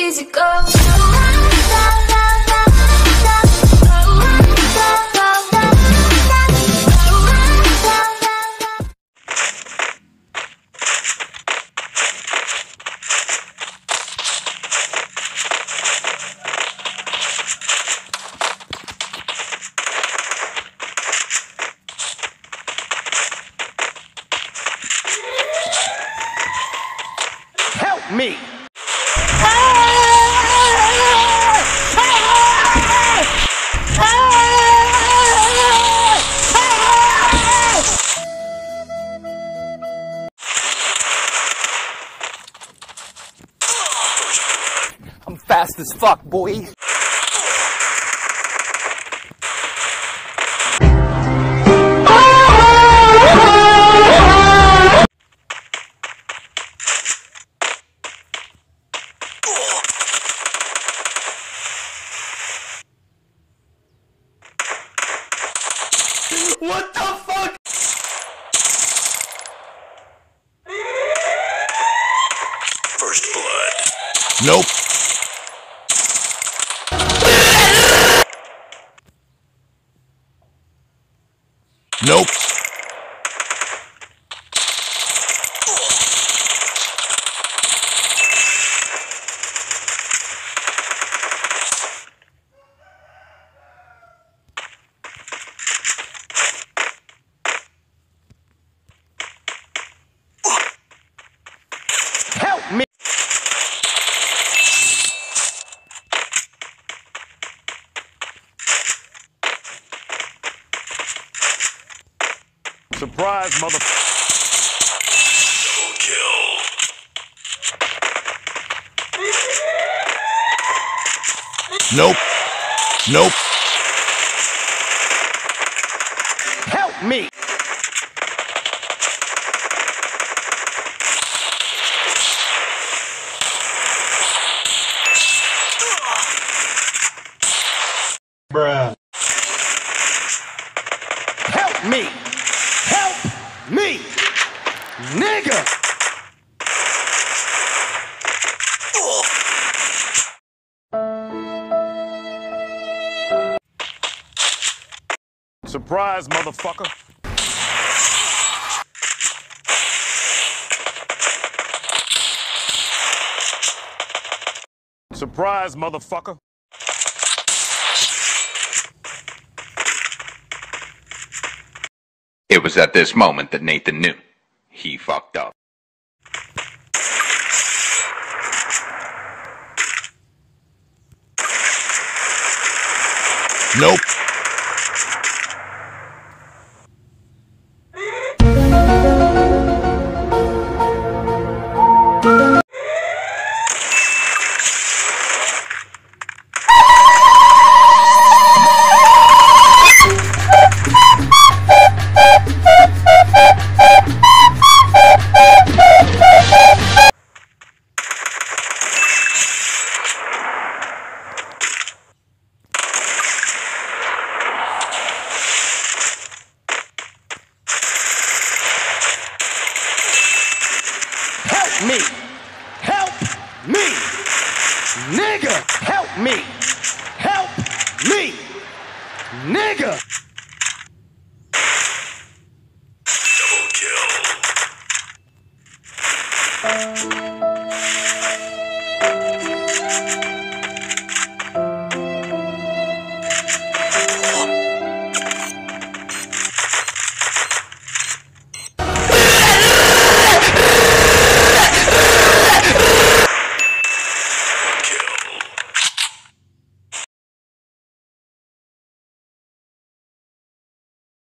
easy go. Help me! I'm fast as fuck, boy. What the fuck? First blood. Nope. Nope. Help me! Surprise, mother... Double kill. Nope. Nope. Help me! Bruh. Help me! Help me! Nigga! Surprise, motherfucker! Surprise, motherfucker! It was at this moment that Nathan knew. He fucked up. Nope. Help me! Help me! Nigga! Help me! Help me! Nigga! Double kill.